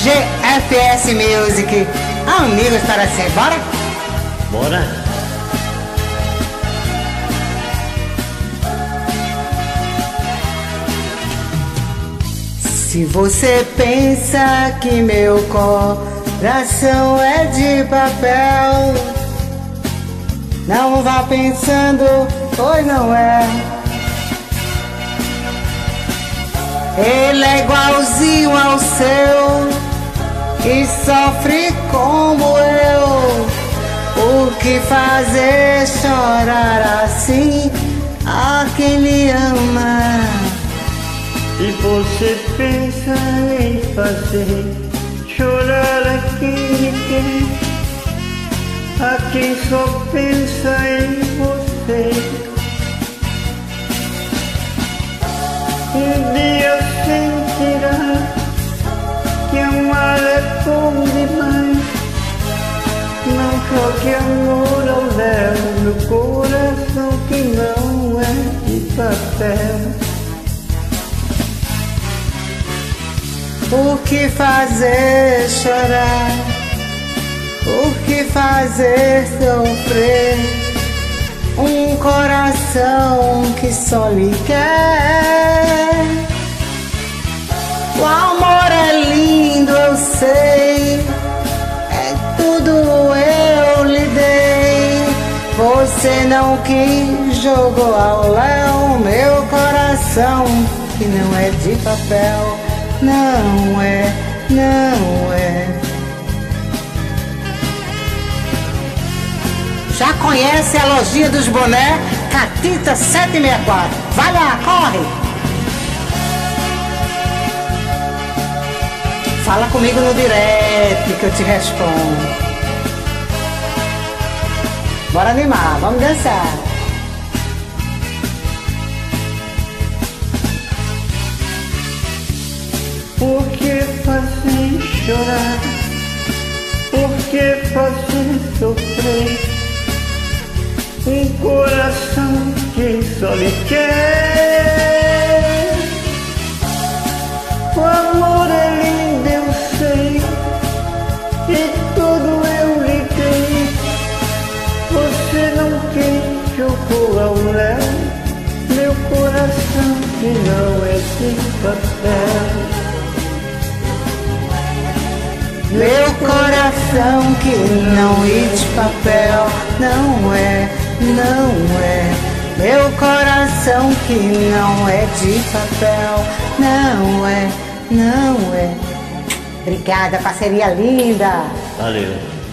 GFS Music. Amigos para sempre, bora? Bora? Se você pensa que meu coração é de papel, não vá pensando, pois não é. Ele é igualzinho ao seu e sofre como eu. O que fazer chorar assim a quem lhe ama? E você pensa em fazer chorar a quem lhe quer, a quem só pensa em você. Um dia sentirá que amar é bom demais. Não troque amor ao léu no coração que não é de papel. O que fazer chorar? O que fazer sofrer? Um coração que só lhe quer. O amor é lindo, eu sei, é tudo eu lhe dei. Você não quis, jogou ao léu meu coração que não é de papel. Não é, não é. Já conhece a lojinha dos bonés? Catita 764. Vai lá, corre! Fala comigo no direct que eu te respondo. Bora animar, vamos dançar. Por que fazer chorar? Por que fazer sofrer? Um coração que só lhe quer. O amor é lindo, eu sei, e tudo eu lhe dei. Você não quis, jogou ao léu meu coração que não é de papel. Meu coração que não é de papel. Não é, não é. Meu coração que não é de papel. Não é, não é. Obrigada, parceria linda. Valeu.